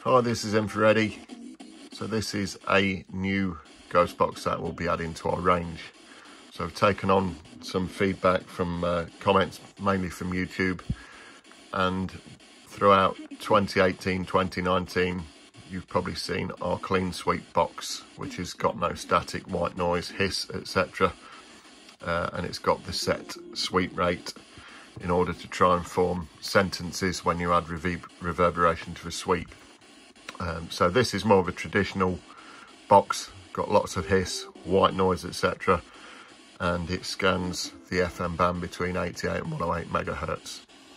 Hi, this is Infrareddy. So this is a new ghost box that we'll be adding to our range. So I've taken on some feedback from comments, mainly from YouTube, and throughout 2018, 2019, you've probably seen our clean sweep box, which has got no static, white noise, hiss, etc. And it's got the set sweep rate in order to try and form sentences when you add reverberation to a sweep. So this is more of a traditional box, got lots of hiss, white noise, etc. And it scans the FM band between 88 and 108 megahertz.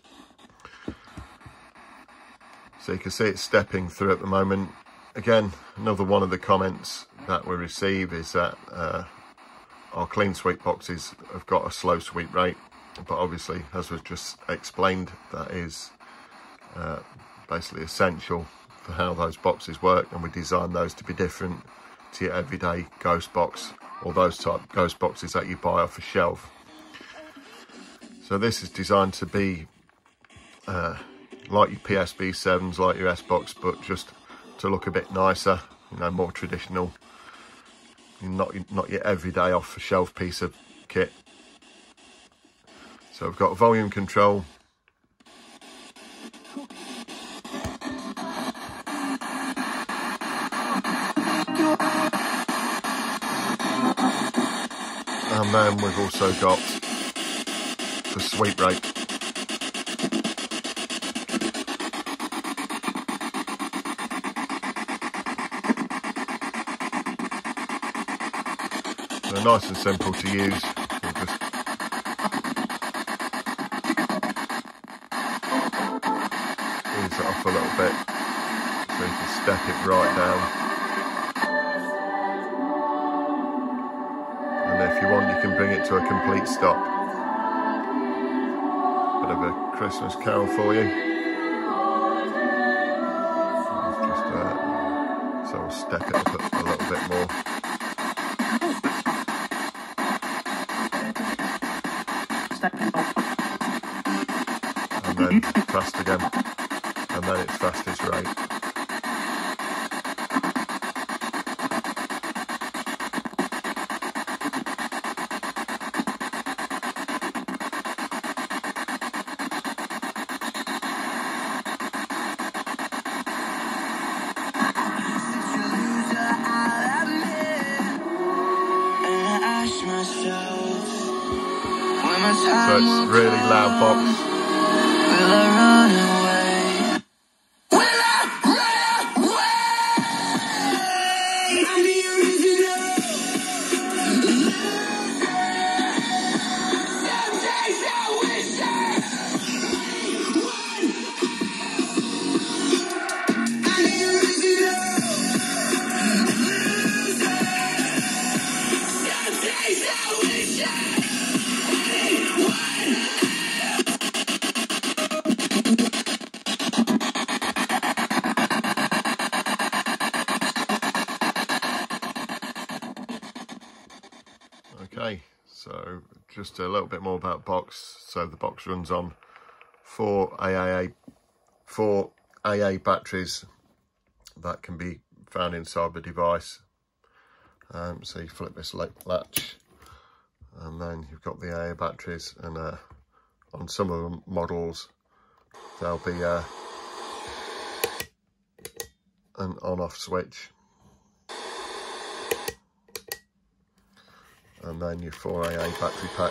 So you can see it's stepping through at the moment. Again, another one of the comments that we receive is that our clean sweep boxes have got a slow sweep rate, but obviously, as was just explained, that is basically essential for how those boxes work, and we designed those to be different to your everyday ghost box or those type ghost boxes that you buy off a shelf. So this is designed to be like your PSB7s, like your S-Box, but just to look a bit nicer, you know, more traditional. Not your everyday off the shelf piece of kit. So we've got volume control, and then we've also got the sweep rate. They're nice and simple to use. We'll just ease it off a little bit so you can step it right down. And if you want, you can bring it to a complete stop. Bit of a Christmas carol for you. Just, so we'll step it up a little bit more. And then fast again, and then it's fastest rate. So it's a really loud box. Will I run away? Okay, so just a little bit more about box. So the box runs on four AA batteries that can be found inside the device. So you flip this latch, and then you've got the AA batteries, and on some of the models there'll be an on-off switch. And then your 4AA battery pack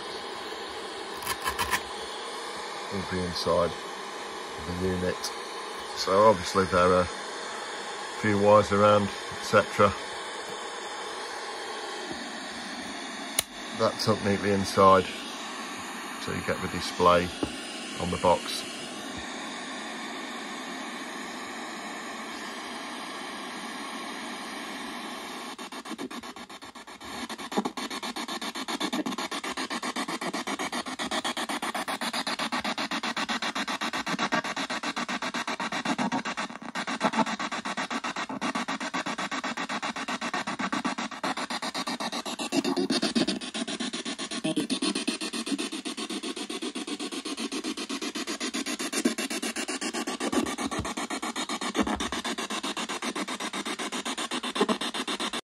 will be inside the unit. So obviously there are a few wires around, etc. That's up neatly inside, so you get the display on the box.